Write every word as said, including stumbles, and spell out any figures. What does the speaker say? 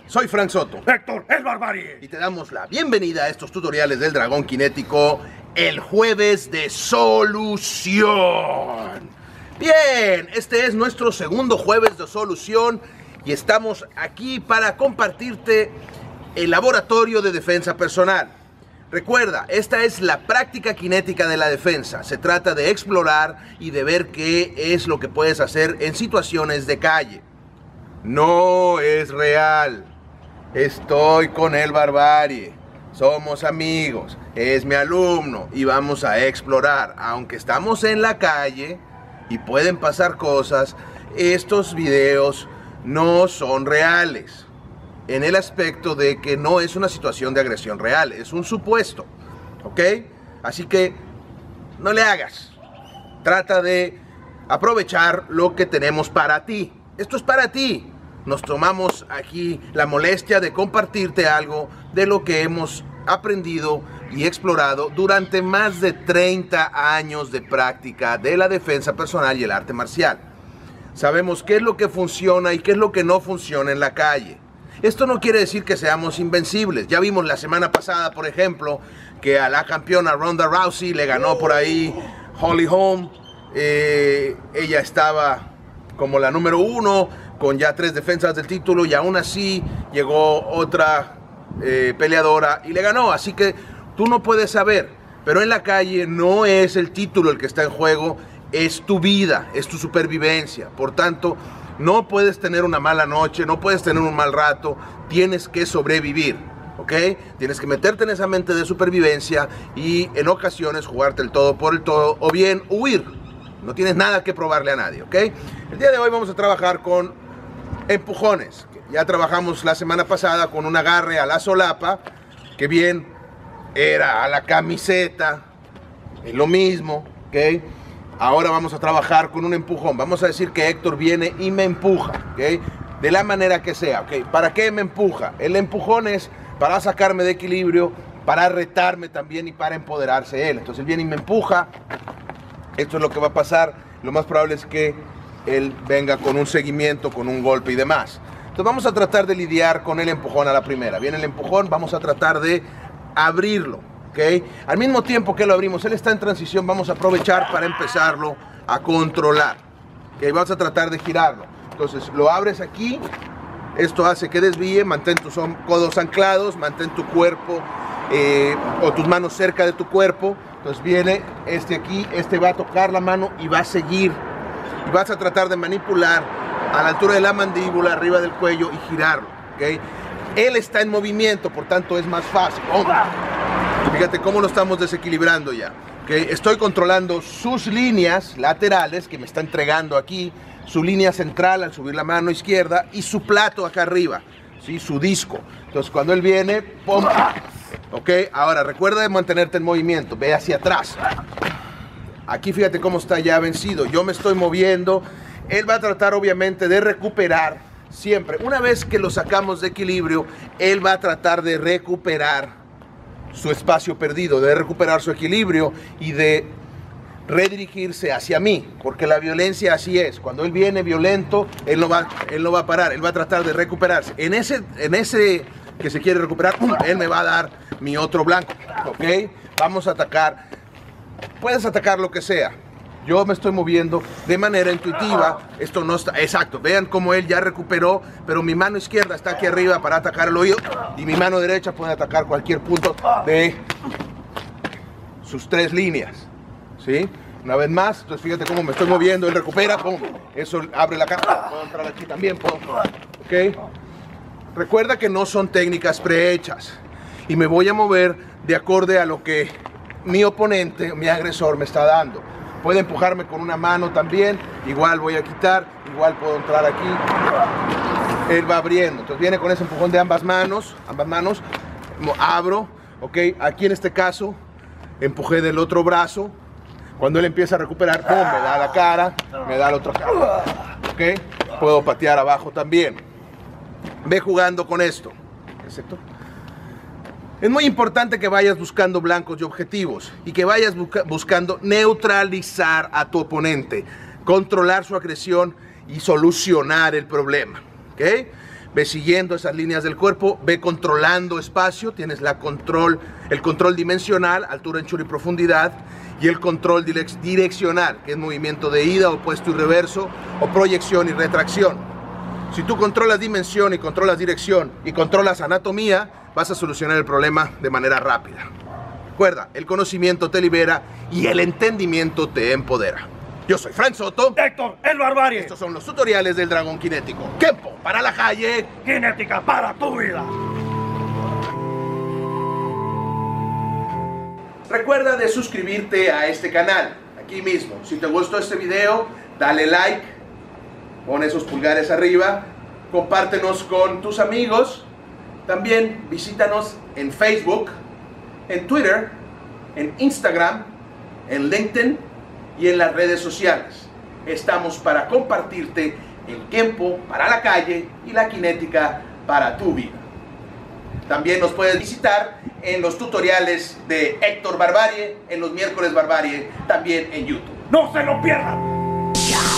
Soy Frank Soto. Héctor, el Barbarie. Y te damos la bienvenida a estos tutoriales del dragón cinético, el jueves de solución. Bien, este es nuestro segundo jueves de solución y estamos aquí para compartirte el laboratorio de defensa personal. Recuerda, esta es la práctica cinética de la defensa. Se trata de explorar y de ver qué es lo que puedes hacer en situaciones de calle. No es real. Estoy con el Barbarie. Somos amigos. Es mi alumno y vamos a explorar. Aunque estamos en la calle y pueden pasar cosas, estos videos no son reales. En el aspecto de que no es una situación de agresión real, es un supuesto, ¿ok? Así que no le hagas. Trata de aprovechar lo que tenemos para ti. Esto es para ti. Nos tomamos aquí la molestia de compartirte algo de lo que hemos aprendido y explorado durante más de treinta años de práctica de la defensa personal y el arte marcial. Sabemos qué es lo que funciona y qué es lo que no funciona en la calle. Esto no quiere decir que seamos invencibles. Ya vimos la semana pasada, por ejemplo, que a la campeona Ronda Rousey le ganó por ahí Holly Holm. Eh, ella estaba como la número uno, con ya tres defensas del título, y aún así llegó otra eh, peleadora y le ganó. Así que tú no puedes saber, pero en la calle no es el título el que está en juego, es tu vida, es tu supervivencia. Por tanto, no puedes tener una mala noche, no puedes tener un mal rato, tienes que sobrevivir, ¿ok? Tienes que meterte en esa mente de supervivencia y en ocasiones jugarte el todo por el todo o bien huir. No tienes nada que probarle a nadie, ¿ok? El día de hoy vamos a trabajar con empujones. Ya trabajamos la semana pasada con un agarre a la solapa, que bien era a la camiseta, es lo mismo, ¿ok? Ahora vamos a trabajar con un empujón. Vamos a decir que Héctor viene y me empuja, ¿ok? De la manera que sea, ¿ok? ¿Para qué me empuja? El empujón es para sacarme de equilibrio, para retarme también y para empoderarse él. Entonces él viene y me empuja. Esto es lo que va a pasar. Lo más probable es que él venga con un seguimiento, con un golpe y demás. Entonces vamos a tratar de lidiar con el empujón a la primera. Viene el empujón, vamos a tratar de abrirlo. Okay. Al mismo tiempo que lo abrimos, él está en transición, vamos a aprovechar para empezarlo a controlar. Okay. Vamos a tratar de girarlo. Entonces lo abres aquí, esto hace que desvíe, mantén tus codos anclados, mantén tu cuerpo eh, o tus manos cerca de tu cuerpo. Entonces viene este aquí, este va a tocar la mano y va a seguir. Y vas a tratar de manipular a la altura de la mandíbula, arriba del cuello y girarlo. Okay. Él está en movimiento, por tanto es más fácil. ¡Oh! Fíjate cómo lo estamos desequilibrando ya. ¿Okay? Estoy controlando sus líneas laterales que me está entregando aquí, su línea central al subir la mano izquierda y su plato acá arriba, ¿sí? Su disco. Entonces cuando él viene, ¡pum! Ok, ahora recuerda de mantenerte en movimiento, ve hacia atrás. Aquí fíjate cómo está ya vencido. Yo me estoy moviendo. Él va a tratar obviamente de recuperar siempre. Una vez que lo sacamos de equilibrio, él va a tratar de recuperar su espacio perdido, de recuperar su equilibrio y de redirigirse hacia mí, porque la violencia así es. Cuando él viene violento, él no va, él no va a parar, él va a tratar de recuperarse. En ese, en ese que se quiere recuperar, él me va a dar mi otro blanco, ¿ok? Vamos a atacar. Puedes atacar lo que sea. Yo me estoy moviendo de manera intuitiva. Esto no está exacto. Vean cómo él ya recuperó, pero mi mano izquierda está aquí arriba para atacar el oído y mi mano derecha puede atacar cualquier punto de sus tres líneas. ¿Sí? Una vez más, entonces fíjate cómo me estoy moviendo. Él recupera, pum. Eso abre la cara. Puedo entrar aquí también, puedo. ¿Ok? Recuerda que no son técnicas prehechas y me voy a mover de acorde a lo que mi oponente, mi agresor me está dando. Puede empujarme con una mano también, igual voy a quitar, igual puedo entrar aquí. Él va abriendo, entonces viene con ese empujón de ambas manos, ambas manos, abro, ok, aquí en este caso, empujé del otro brazo. Cuando él empieza a recuperar, ¡pum!, me da la cara, me da la otra cara, ok, puedo patear abajo también. Ve jugando con esto, ¿exacto? Es muy importante que vayas buscando blancos y objetivos y que vayas busca buscando neutralizar a tu oponente, controlar su agresión y solucionar el problema, ¿ok? Ve siguiendo esas líneas del cuerpo, ve controlando espacio, tienes la control, el control dimensional, altura, anchura y profundidad, y el control direccional, que es movimiento de ida, opuesto y reverso, o proyección y retracción. Si tú controlas dimensión y controlas dirección y controlas anatomía, vas a solucionar el problema de manera rápida. Recuerda, el conocimiento te libera y el entendimiento te empodera. Yo soy Frank Soto. Héctor, el Barbarie. Estos son los tutoriales del dragón kinético. Kempo para la calle. Kinética para tu vida. Recuerda de suscribirte a este canal, aquí mismo. Si te gustó este video, dale like, pon esos pulgares arriba, compártenos con tus amigos. También visítanos en Facebook, en Twitter, en Instagram, en LinkedIn y en las redes sociales. Estamos para compartirte el Kempo para la calle y la kinética para tu vida. También nos puedes visitar en los tutoriales de Héctor Barbarie, en los miércoles Barbarie, también en YouTube. ¡No se lo pierdan!